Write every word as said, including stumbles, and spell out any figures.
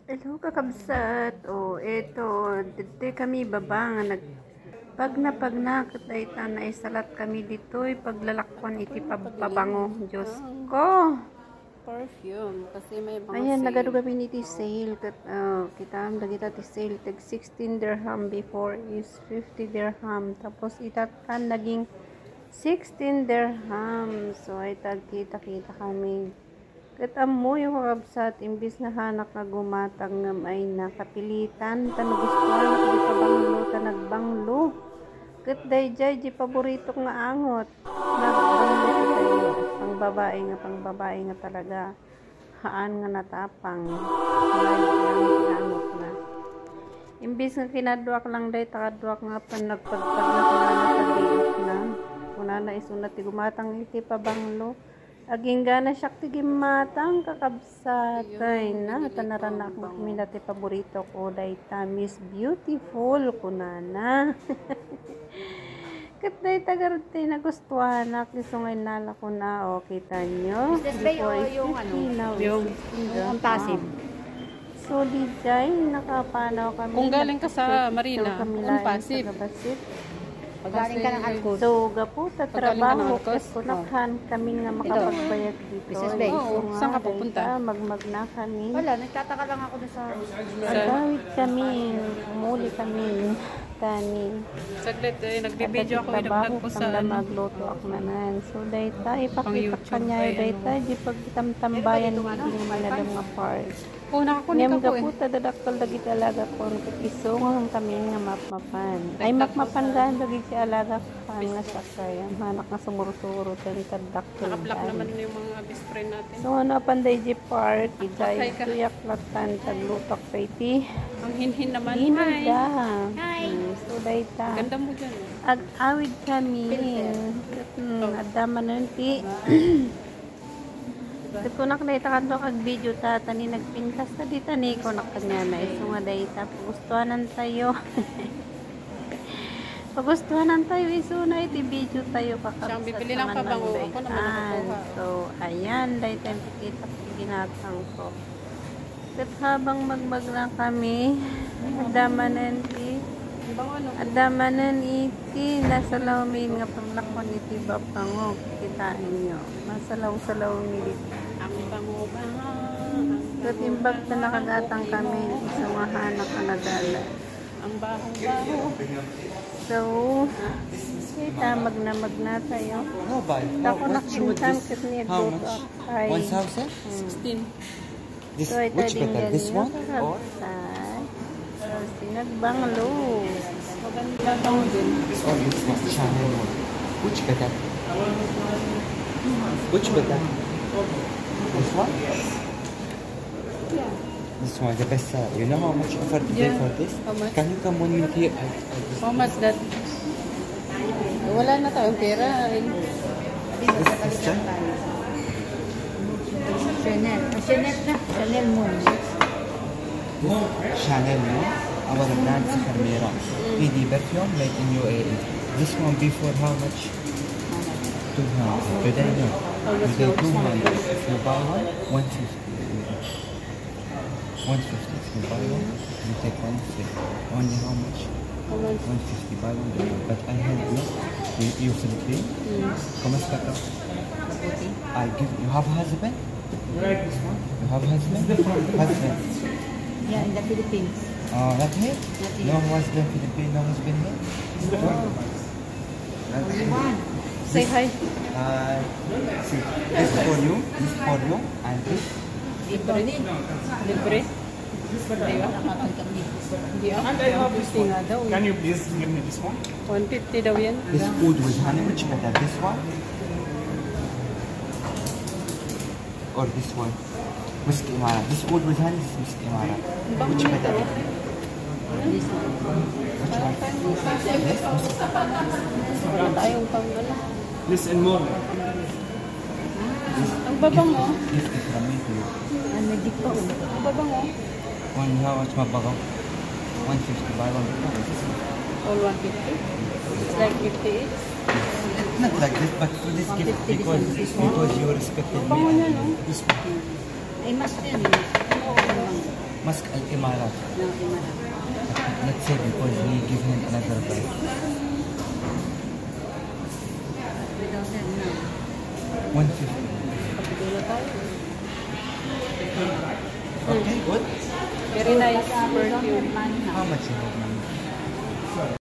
Hello kakabsat. O, eto, dito kami baba nga nag pag na pag na katayta na isalat kami dito paglalakwan iti pabango. Diyos ko. Perfume kasi may mga Ayan, sale. nagado kami niti sale. Kat, uh, kita am dagita ti sale. Tag sixteen dirham before is fifty dirham. Tapos itatan naging sixteen dirham. So ay tagkita-kita kami. Katam mo yung kakabsat, imbis na hanak na gumatang ng ay nakapilitan, tanagustuhan, di pa banglo, tanagbanglo. Kat dayjay, di paborito nga angot. Nagbanglo ko tayo. Pang babae nga, pang babae nga talaga. Haan nga natapang. Angot na. Imbis nga kinaduak lang day, takaduak nga pa nagpagpag na kunana pag-iot na. Kunana isunat, ti gumatang iti pa banglo. Aging gana siya tigimatang kakabsatay na tanaran na akong minati paborito ko dayta Miss Beautiful kunana. Kat day tagarute na gustuhan na kisungay nala ko na o kita nyo. Before yung ano, yung ang tasim. So di jay nakapanaw kami. Kung galing ka sa Marina, ang pasib. Pagaling ka ng Alcos. So, gapo, tatrabaho, kunakhan kami nga makapagbayad dito. Missus Bay, Oo, saan ka pupunta? Magmag na kami. Wala, nagtataka lang ako na sa... Agawit kami, umuli kami, tani. Saglit eh, nagbibideo ako, inag-vlog ko sa ano. Magluto ako naman. So, dayta, ipakita ka niya, dayta, di pagtamtambayan, hindi malalang nga part. Oo, nakakunik Ngam ako eh. gaputa dadaktal dagi talaga ko ang kisong kami nga mapmapan. Ay makmapan gan dagi si alaga pa nga sakay. Ang hanak nga sumuro-suro tan kadaktal. Nakaplak naman yung mga best friend natin. So ano panday di park, Hi ijay ka. tuyak latan taglutak pa iti. Ang hinhin naman. Hinay da. Hi. So dayta. Ganda mo dyan eh. Ag awid kami. Hmm, adama nanti. Ito na kanay takadlo kag video ta tani nagpintas ta di tani ko nakanya na iso nga dayta pagustuhanan tayo. Pagustuhanan tayo iso na iti video tayo kakabsat. Siyang bibili lang pabango ako naman nakakuha. So ayan dayta kita ginatang ko. Kat habang magmag na kami adamanan ti adamanan iti nasa lawmin nga panglakon iti babango kitain nyo masalaw-salaw milit Ang bango-bango. so timbag na nakagatang kami sa mga hanak na nagala Ang bahong-baho. so kita magnamag na tayo No, buy. ako Oh, what's with nakintang this? kit niya How go much? up ay One thousand? sixteen. This, so ito which din better? This ganyan one or kakabsat so sinagbanglo Maganda daw din. or this one? Chanel one. Which better? Which better? This one? Yeah. This one, the best seller. You know how much you offer to pay Yeah. for this? How much? Can you come one minute here? I, I just, How much that? Wala na tayong pera. this sister? Chanel. Ah, Chanel na. Chanel Moon. Chanel one. Our brand is Hermera. P D perfume made in U A E. This one before how much? two hundred. Today no. Today two hundred. If you buy one, one fifty. one fifty. If you buy one, you take one free. Only how much? How much? one fifty. Buy one. But I have you. You, you feel free. Come on, start up. I give you have husband? You have husband? Husband. Yeah, in the Philippines. Oh, not here? Not here. No husband Philippine, no husband here? Only one. Say hi. Uh, see, this for you, this for you, and this. Libre. Libre. Di ba? Nakatagkang dito. Hindi ako. one fifty nga daw. Can you please give me this one? one fifty daw yan. This food with honey, which better? This one? Or this one? Whiskey Imara. This food with honey, this is whiskey Imara. Which better? This one. Which one? This? Wala tayong pang ano. This and more. Ang babango. Gift is from me to you. Ah, magic pa. oh. Ang babango. One, how much mabago? one fifty, buy one. All one fifty. It's like fifty each. Not like this, but for this gift, because, because you respected me. Bango niya, no? This one. Ay, mas yun. eh. Oo, naman. Mask Al Imarat. No, Imarat. Let's say because we give him another price. Without that, no. one fifty. Kapitulo tayo. Okay, good. Very nice perfume. Man, How much you have, ma'am?